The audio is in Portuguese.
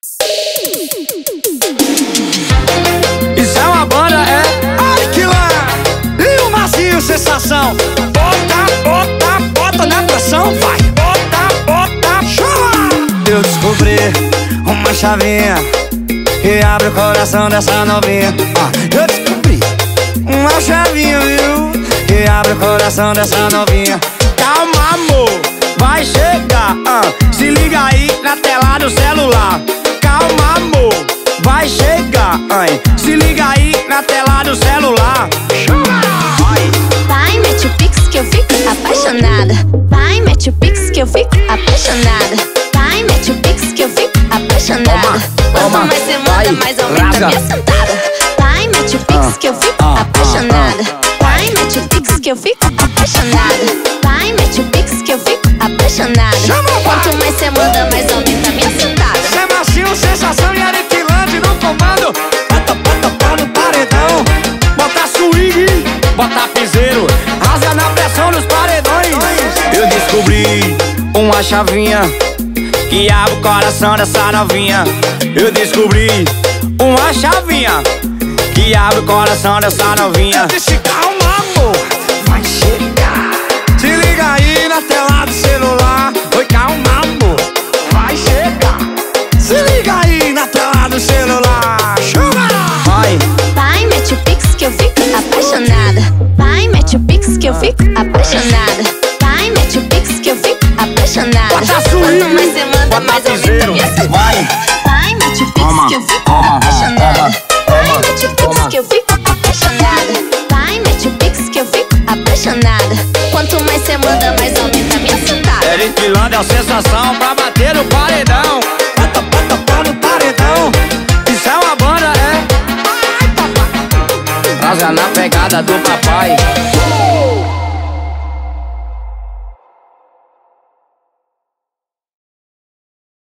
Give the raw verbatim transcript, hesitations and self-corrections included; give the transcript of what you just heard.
Isso é uma banda, é? Ai que lá! E o Marcynho, Sensação. Bota, bota, bota na pressão, vai. Bota, bota, chama! Eu descobri uma chavinha que abre o coração dessa novinha. ah, Eu descobri uma chavinha, viu? Que abre o coração dessa novinha. Calma, amor, vai chegar. ah, Se liga aí na tela do celular. Calma, amor, vai chegar. ai, Se liga aí na tela do celular. Vai, vai, mete o pix que eu fico apaixonada. Vai, mete o pix que eu fico apaixonada. Vai, mete o pix que eu fico apaixonada. Quanto mais você manda, mais aumenta minha sentada. Vai, mete o pix que eu fico apaixonada. Vai, mete o pix que eu fico apaixonada. Vai, mete o pix que eu fico apaixonada. Quanto mais você manda, mais aumenta minha sentada. Cê Marcynho, Sensação e Ariquilande no comando. Bota, bota, bota no paredão. Bota swing, bota piseiro. Rasga na pressão dos paredões. Eu descobri uma chavinha que abre o coração dessa novinha. Eu descobri uma chavinha que abre o coração dessa novinha. Eu disse calma, amor, vai chegar. Se liga aí na tela do celular. Oi, calma, amor, vai chegar. Se liga aí na tela do celular. Chama! Vai, vai, mete o pix que eu fico apaixonada. Vai, mete o pix que eu fico apaixonada. Vai, mete o pix que eu fico apaixonada. Quanto mais você manda, mais aumenta minha sentada. Vai, vai, mete o pix que eu fico apaixonada. Vai, mete o pix que eu fico apaixonada. Vai, mete o pix que eu fico apaixonada. Quanto mais você manda, mais aumenta minha sentada. Ariquilande é a sensação pra bater no paredão. Bota, bota, bota no paredão. Isso é uma banda, é? Ai, papai. Rasga na pegada do papai.